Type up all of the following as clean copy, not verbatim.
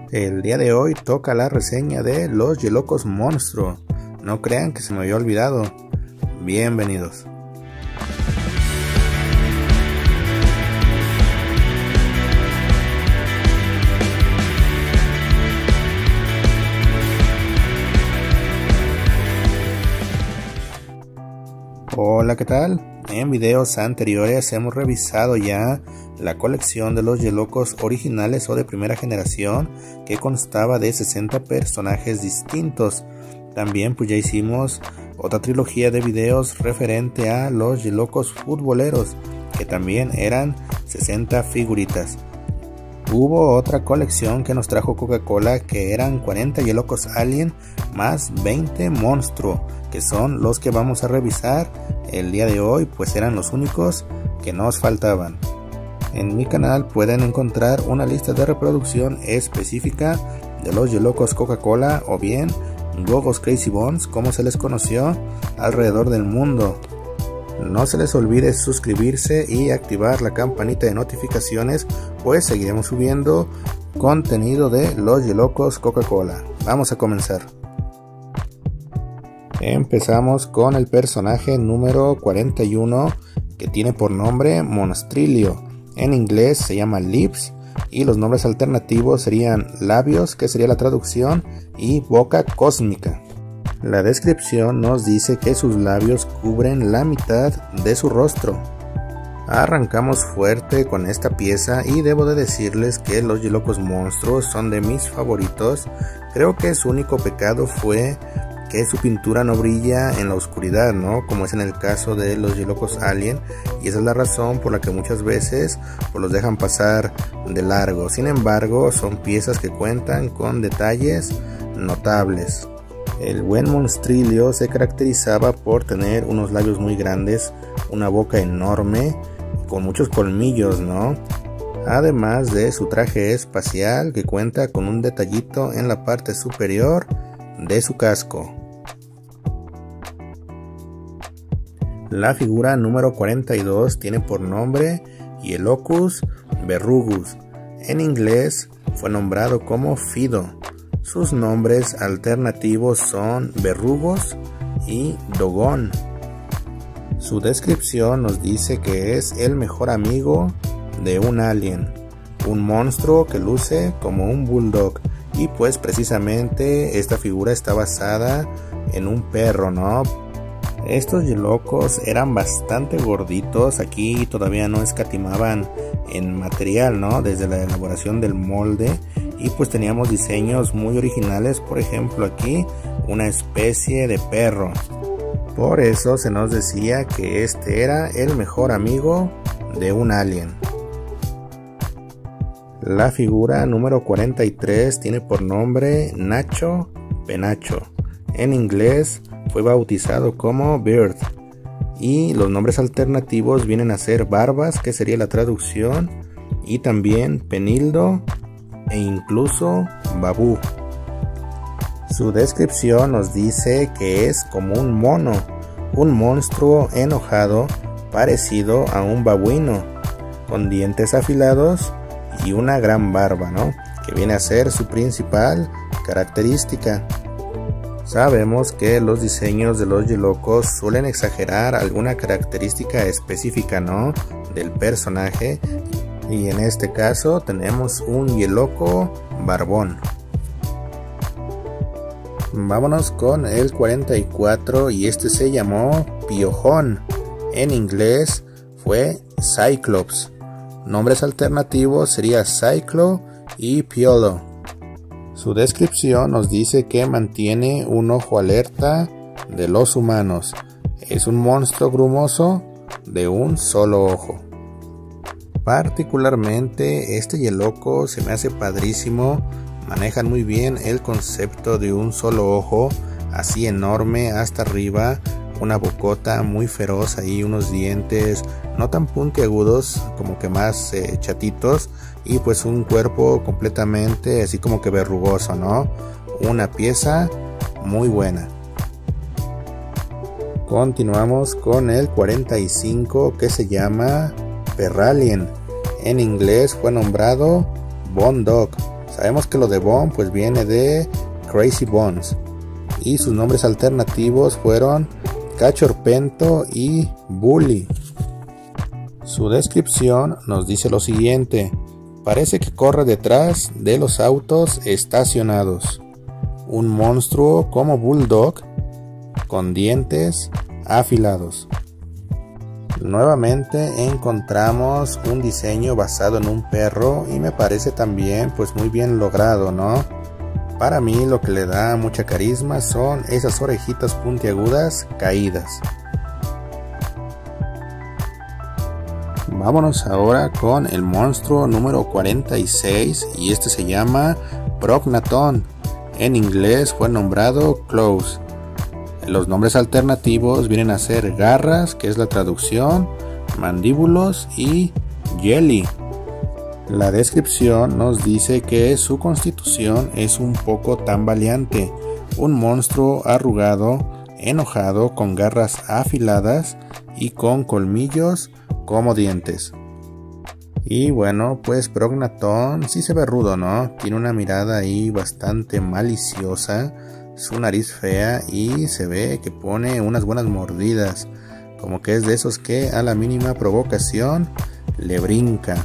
El día de hoy toca la reseña de los Yelocos Monstruo. No crean que se me había olvidado. Bienvenidos. Hola, ¿qué tal? En videos anteriores hemos revisado ya la colección de los Yelocos originales o de primera generación, que constaba de 60 personajes distintos. También pues ya hicimos otra trilogía de videos referente a los Yelocos futboleros, que también eran 60 figuritas. Hubo otra colección que nos trajo Coca-Cola, que eran 40 Yelocos Alien más 20 Monstruo, que son los que vamos a revisar el día de hoy, pues eran los únicos que nos faltaban. En mi canal pueden encontrar una lista de reproducción específica de los Yelocos Coca-Cola o bien Gogos Crazy Bones, como se les conoció alrededor del mundo. No se les olvide suscribirse y activar la campanita de notificaciones, pues seguiremos subiendo contenido de los Yelocos Coca-Cola. Vamos a comenzar. Empezamos con el personaje número 41, que tiene por nombre Monstrilio. En inglés se llama Lips y los nombres alternativos serían Labios, que sería la traducción, y Boca Cósmica. La descripción nos dice que sus labios cubren la mitad de su rostro. Arrancamos fuerte con esta pieza y debo de decirles que los Yelocos Monstruos son de mis favoritos. Creo que su único pecado fue que su pintura no brilla en la oscuridad, ¿no? Como es en el caso de los Yelocos Alien, y esa es la razón por la que muchas veces pues, los dejan pasar de largo. Sin embargo, son piezas que cuentan con detalles notables. El buen Monstrilio se caracterizaba por tener unos labios muy grandes, una boca enorme, con muchos colmillos, ¿no? Además de su traje espacial, que cuenta con un detallito en la parte superior de su casco. La figura número 42 tiene por nombre Yelocus Verrugus. En inglés fue nombrado como Fido. Sus nombres alternativos son Verrugos y Dogón. Su descripción nos dice que es el mejor amigo de un alien, un monstruo que luce como un bulldog, y pues precisamente esta figura está basada en un perro, ¿no? Estos Yelocos eran bastante gorditos, aquí todavía no escatimaban en material, ¿no? Desde la elaboración del molde, y pues teníamos diseños muy originales, por ejemplo aquí una especie de perro. Por eso se nos decía que este era el mejor amigo de un alien. La figura número 43 tiene por nombre Nacho Penacho. En inglés fue bautizado como Bird, y los nombres alternativos vienen a ser Barbas, que sería la traducción, y también Penildo e incluso Babú. Su descripción nos dice que es como un mono, un monstruo enojado parecido a un babuino, con dientes afilados y una gran barba, ¿no? Que viene a ser su principal característica. Sabemos que los diseños de los Yelocos suelen exagerar alguna característica específica, ¿no? Del personaje, y en este caso tenemos un Yeloco barbón. Vámonos con el 44, y este se llamó Piojón. En inglés fue Cyclops. Nombres alternativos sería Cyclo y Piolo. Su descripción nos dice que mantiene un ojo alerta de los humanos. Es un monstruo grumoso de un solo ojo. Particularmente este Yeloco se me hace padrísimo. Manejan muy bien el concepto de un solo ojo, así enorme hasta arriba, una bocota muy feroz ahí, unos dientes no tan puntiagudos, como que más chatitos, y pues un cuerpo completamente así como que verrugoso, ¿no? Una pieza muy buena. Continuamos con el 45, que se llama Perralien. En inglés fue nombrado Bone Dog. Sabemos que lo de Bone pues viene de Crazy Bones y sus nombres alternativos fueron Cachorpento y Bully. Su descripción nos dice lo siguiente: parece que corre detrás de los autos estacionados. Un monstruo como Bulldog con dientes afilados. Nuevamente encontramos un diseño basado en un perro y me parece también pues muy bien logrado, ¿no? Para mí lo que le da mucha carisma son esas orejitas puntiagudas caídas. Vámonos ahora con el monstruo número 46 y este se llama Prognathon. En inglés fue nombrado Claws. Los nombres alternativos vienen a ser garras, que es la traducción, mandíbulos y jelly. La descripción nos dice que su constitución es un poco tambaleante, un monstruo arrugado, enojado, con garras afiladas y con colmillos como dientes. Y bueno, pues Prognathon sí se ve rudo, ¿no? Tiene una mirada ahí bastante maliciosa, su nariz fea y se ve que pone unas buenas mordidas, como que es de esos que a la mínima provocación le brinca.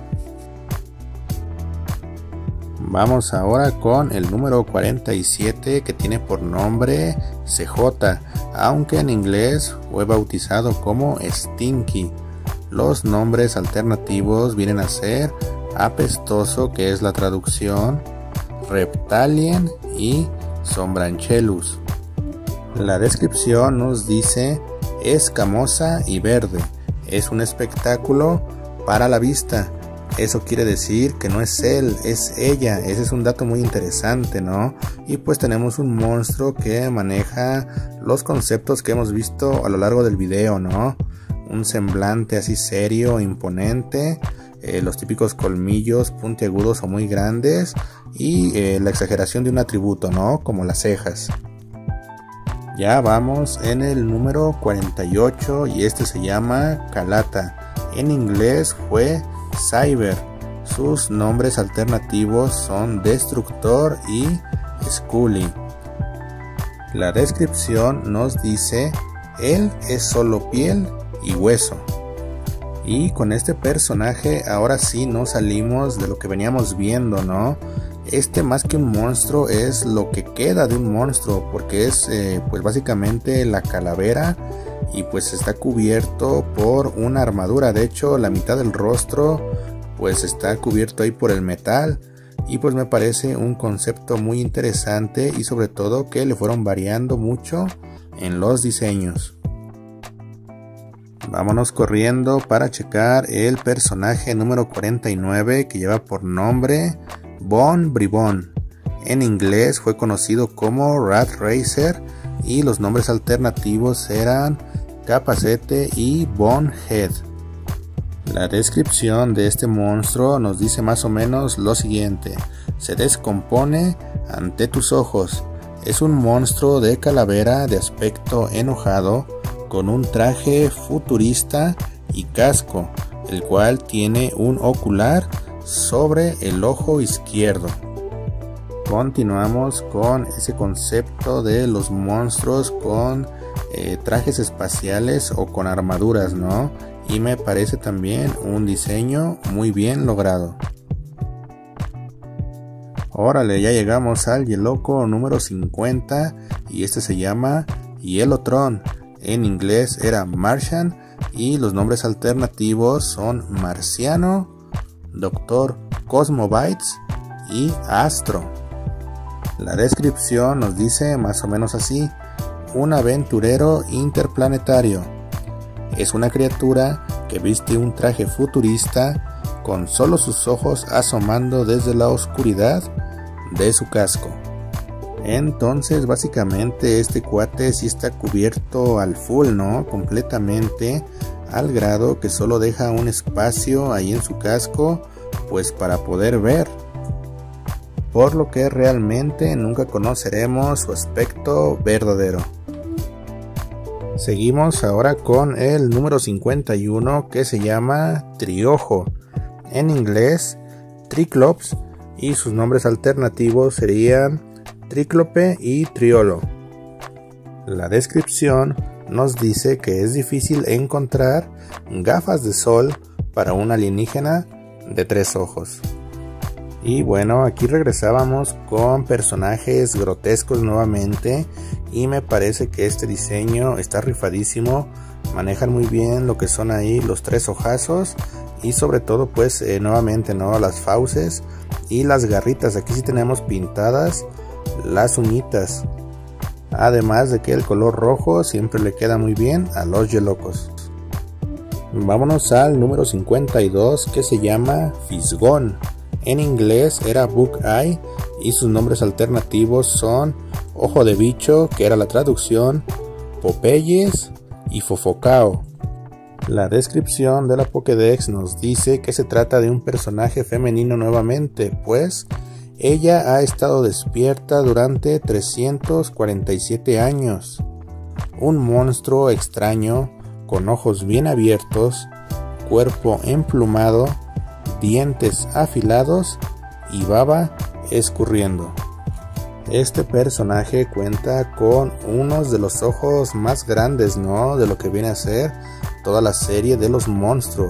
Vamos ahora con el número 47 que tiene por nombre CJ, aunque en inglés fue bautizado como Stinky. Los nombres alternativos vienen a ser apestoso, que es la traducción, reptalien y Sombranchellus. La descripción nos dice escamosa y verde. Es un espectáculo para la vista. Eso quiere decir que no es él, es ella. Ese es un dato muy interesante, ¿no? Y pues tenemos un monstruo que maneja los conceptos que hemos visto a lo largo del video, ¿no? Un semblante así serio, imponente, los típicos colmillos puntiagudos o muy grandes y la exageración de un atributo, ¿no? Como las cejas. Ya vamos en el número 48 y este se llama Calata. En inglés fue Cyber. Sus nombres alternativos son Destructor y Scully. La descripción nos dice: él es solo piel y hueso. Y con este personaje ahora sí nos salimos de lo que veníamos viendo, ¿no? Este más que un monstruo es lo que queda de un monstruo, porque es pues básicamente la calavera y pues está cubierto por una armadura. De hecho, la mitad del rostro pues está cubierto ahí por el metal y pues me parece un concepto muy interesante y sobre todo que le fueron variando mucho en los diseños. Vámonos corriendo para checar el personaje número 49 que lleva por nombre Bone Bribón. En inglés fue conocido como Rat Racer y los nombres alternativos eran Capacete y Bonehead. La descripción de este monstruo nos dice más o menos lo siguiente: se descompone ante tus ojos. Es un monstruo de calavera de aspecto enojado, con un traje futurista y casco, el cual tiene un ocular sobre el ojo izquierdo. Continuamos con ese concepto de los monstruos con trajes espaciales o con armaduras, ¿no? Y me parece también un diseño muy bien logrado. Órale, ya llegamos al Yellowco número 50 y este se llama Yellowtron. En inglés era Martian y los nombres alternativos son Marciano, Dr. Cosmobites y Astro. La descripción nos dice más o menos así: un aventurero interplanetario. Es una criatura que viste un traje futurista con solo sus ojos asomando desde la oscuridad de su casco. Entonces básicamente este cuate sí está cubierto al full, ¿no? Completamente, al grado que solo deja un espacio ahí en su casco pues para poder ver, por lo que realmente nunca conoceremos su aspecto verdadero. Seguimos ahora con el número 51 que se llama Triojo. En inglés Triclops. y sus nombres alternativos serían Tríclope y Triolo. La descripción nos dice que es difícil encontrar gafas de sol para un alienígena de 3 ojos. Y bueno, aquí regresábamos con personajes grotescos nuevamente y me parece que este diseño está rifadísimo. Manejan muy bien lo que son ahí los 3 ojazos y sobre todo pues nuevamente las fauces y las garritas. Aquí sí tenemos pintadas las uñitas, además de que el color rojo siempre le queda muy bien a los yelocos. Vámonos al número 52, que se llama Fisgón. En inglés era Buckeye y sus nombres alternativos son Ojo de Bicho, que era la traducción, Popeyes y Fofocao. La descripción de la Pokédex nos dice que se trata de un personaje femenino nuevamente, pues ella ha estado despierta durante 347 años. Un monstruo extraño, con ojos bien abiertos, cuerpo emplumado, dientes afilados y baba escurriendo. Este personaje cuenta con unos de los ojos más grandes, de lo que viene a ser toda la serie de los monstruos.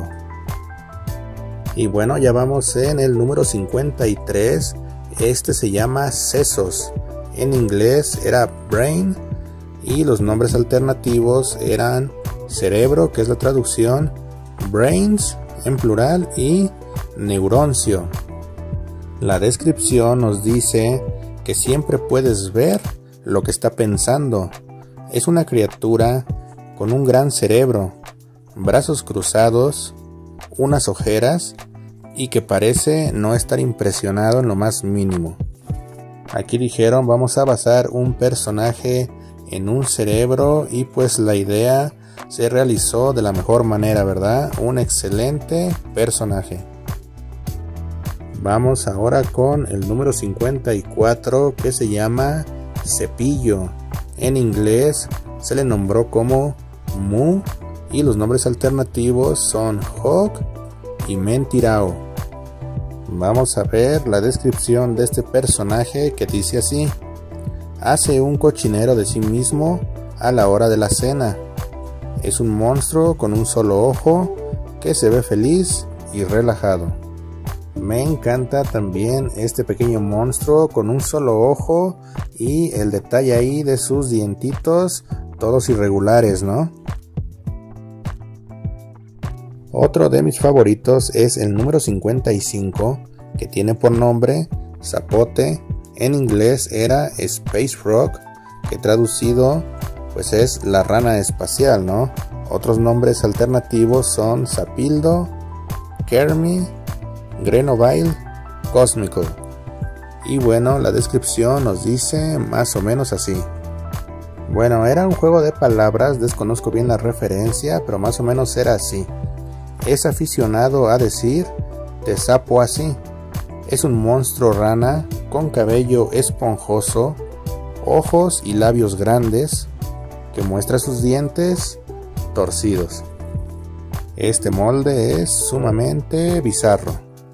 Y bueno, ya vamos en el número 53. Este se llama Sesos. En inglés era Brain y los nombres alternativos eran Cerebro, que es la traducción, Brains en plural y Neuroncio. La descripción nos dice que siempre puedes ver lo que está pensando. Es una criatura con un gran cerebro, brazos cruzados, unas ojeras y que parece no estar impresionado en lo más mínimo. Aquí dijeron vamos a basar un personaje en un cerebro y pues la idea se realizó de la mejor manera, ¿verdad? Un excelente personaje. Vamos ahora con el número 54, que se llama Cepillo. En inglés se le nombró como Mu y los nombres alternativos son Hawk y Mentirao. Vamos a ver la descripción de este personaje, que dice así: hace un cochinero de sí mismo a la hora de la cena. Es un monstruo con un solo ojo que se ve feliz y relajado. Me encanta también este pequeño monstruo con un solo ojo y el detalle ahí de sus dientitos, todos irregulares, Otro de mis favoritos es el número 55, que tiene por nombre Zapote. En inglés era Space Frog, que traducido pues es la rana espacial, Otros nombres alternativos son Zapildo, Kermi, Grenovile, Cosmico. Y bueno, la descripción nos dice más o menos así. Bueno, era un juego de palabras, desconozco bien la referencia, pero más o menos era así. Es aficionado a decir te sapo así. Es un monstruo rana con cabello esponjoso, ojos y labios grandes, que muestra sus dientes torcidos. Este molde es sumamente bizarro.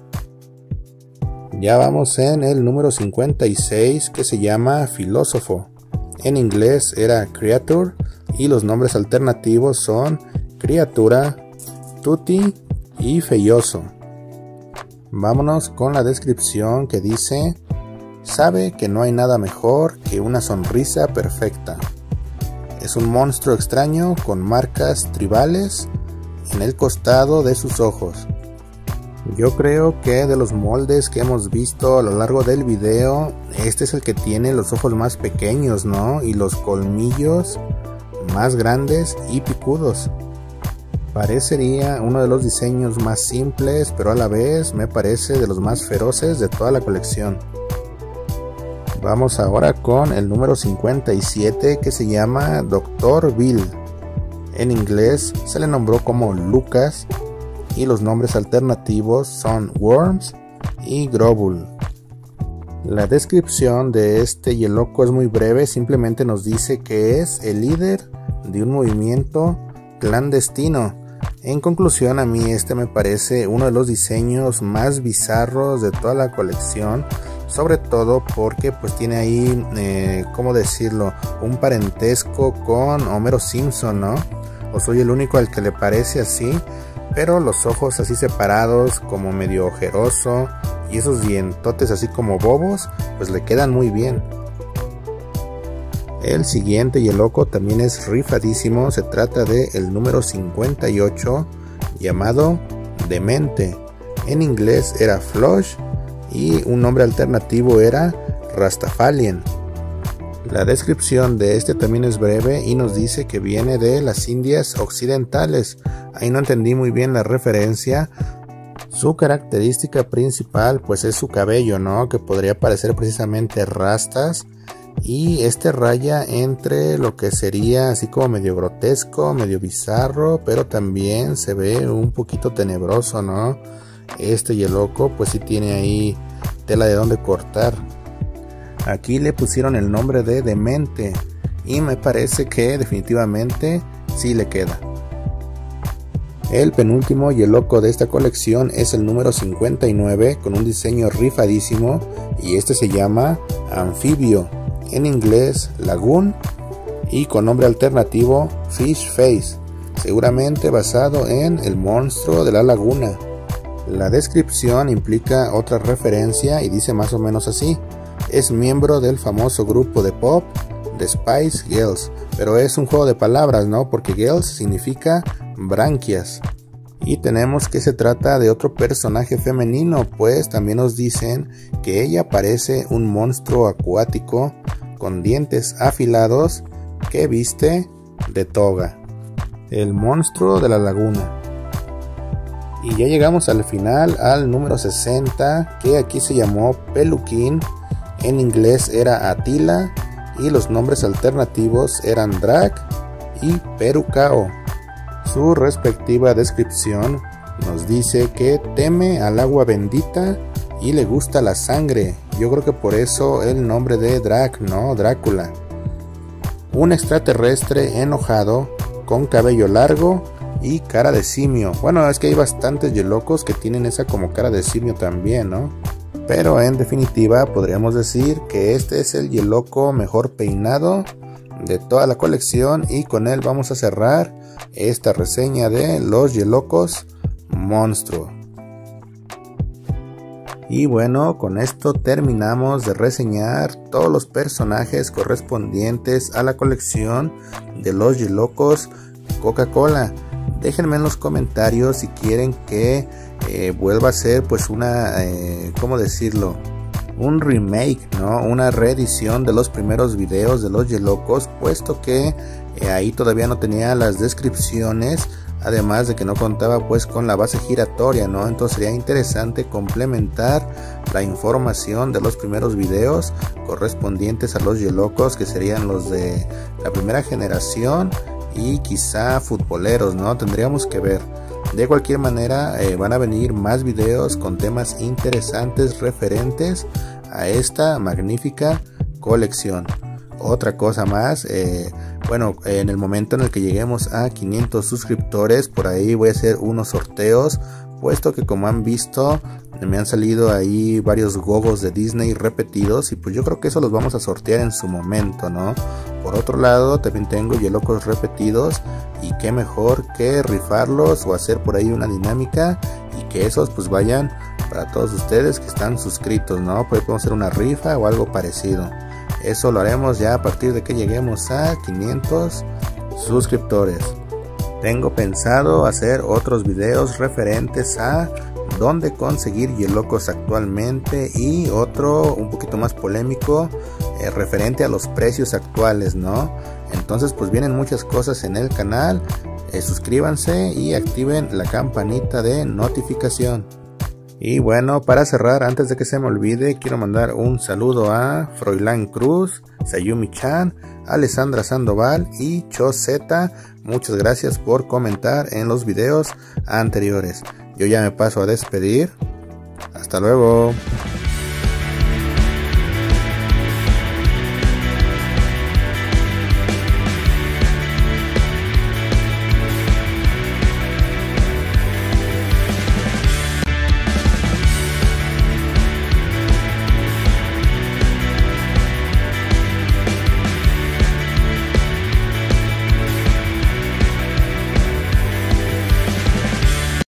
Ya vamos en el número 56, que se llama Filósofo. En inglés era Creature y los nombres alternativos son Criatura, Tutti y Feyoso. Vámonos con la descripción, que dice: sabe que no hay nada mejor que una sonrisa perfecta. Es un monstruo extraño con marcas tribales en el costado de sus ojos. Yo creo que de los moldes que hemos visto a lo largo del video, este es el que tiene los ojos más pequeños, y los colmillos más grandes y picudos. Parecería uno de los diseños más simples, pero a la vez me parece de los más feroces de toda la colección. Vamos ahora con el número 57, que se llama Dr. Bill. En inglés se le nombró como Lucas y los nombres alternativos son Worms y Grobul. La descripción de este Yeloco es muy breve, simplemente nos dice que es el líder de un movimiento clandestino. En conclusión, a mí este me parece uno de los diseños más bizarros de toda la colección, sobre todo porque pues tiene ahí, ¿cómo decirlo?, un parentesco con Homero Simpson, ¿no? O soy el único al que le parece así, pero los ojos así separados, como medio ojeroso, y esos dientotes así como bobos, pues le quedan muy bien. El siguiente y el loco también es rifadísimo, se trata de el número 58, llamado Demente. En inglés era Flush y un nombre alternativo era Rastafarian. La descripción de este también es breve y nos dice que viene de las Indias Occidentales. Ahí no entendí muy bien la referencia. Su característica principal pues es su cabello, ¿no? Que podría parecer precisamente rastas. Y este raya entre lo que sería así como medio grotesco, medio bizarro, pero también se ve un poquito tenebroso, ¿no? Este y el loco pues sí tiene ahí tela de dónde cortar. Aquí le pusieron el nombre de Demente y me parece que definitivamente sí le queda. El penúltimo y el loco de esta colección es el número 59 con un diseño rifadísimo y este se llama Anfibio, en inglés Lagoon y con nombre alternativo Fish Face, seguramente basado en el monstruo de la laguna. La descripción implica otra referencia y dice más o menos así: es miembro del famoso grupo de pop The Spice Girls, pero es un juego de palabras, ¿no? Porque girls significa branquias. Y tenemos que se trata de otro personaje femenino, pues también nos dicen que ella parece un monstruo acuático con dientes afilados que viste de toga. El monstruo de la laguna. Y ya llegamos al final, al número 60, que aquí se llamó Peluquín. En inglés era Attila y los nombres alternativos eran Drag y Perucao. Su respectiva descripción nos dice que teme al agua bendita y le gusta la sangre. Yo creo que por eso el nombre de Drag, ¿no? Drácula. Un extraterrestre enojado con cabello largo y cara de simio. Bueno, es que hay bastantes yelocos que tienen esa como cara de simio también, ¿no? Pero en definitiva podríamos decir que este es el yeloco mejor peinado de toda la colección y con él vamos a cerrar esta reseña de los yelocos monstruo. Y bueno, con esto terminamos de reseñar todos los personajes correspondientes a la colección de los yelocos Coca-Cola. Déjenme en los comentarios si quieren que vuelva a ser pues una, ¿cómo decirlo? Un remake, ¿no? Una reedición de los primeros videos de los yelocos, puesto que ahí todavía no tenía las descripciones, además de que no contaba pues con la base giratoria, ¿no? Entonces sería interesante complementar la información de los primeros videos correspondientes a los yelocos, que serían los de la primera generación y quizá futboleros, ¿no? Tendríamos que ver. De cualquier manera van a venir más videos con temas interesantes referentes a esta magnífica colección. Otra cosa más, bueno, en el momento en el que lleguemos a 500 suscriptores, por ahí voy a hacer unos sorteos, puesto que como han visto me han salido ahí varios gogos de Disney repetidos y pues yo creo que eso los vamos a sortear en su momento, ¿no? Por otro lado también tengo yelocos repetidos y qué mejor que rifarlos o hacer por ahí una dinámica y que esos pues vayan para todos ustedes que están suscritos, ¿no? Pues podemos hacer una rifa o algo parecido. Eso lo haremos ya a partir de que lleguemos a 500 suscriptores. Tengo pensado hacer otros videos referentes a dónde conseguir yelocos actualmente y otro un poquito más polémico referente a los precios actuales, ¿no? Entonces pues vienen muchas cosas en el canal, suscríbanse y activen la campanita de notificación. Y bueno, para cerrar, antes de que se me olvide, quiero mandar un saludo a Froilán Cruz, Sayumi-chan, Alessandra Sandoval y Chozeta. Muchas gracias por comentar en los videos anteriores. Yo ya me paso a despedir. Hasta luego.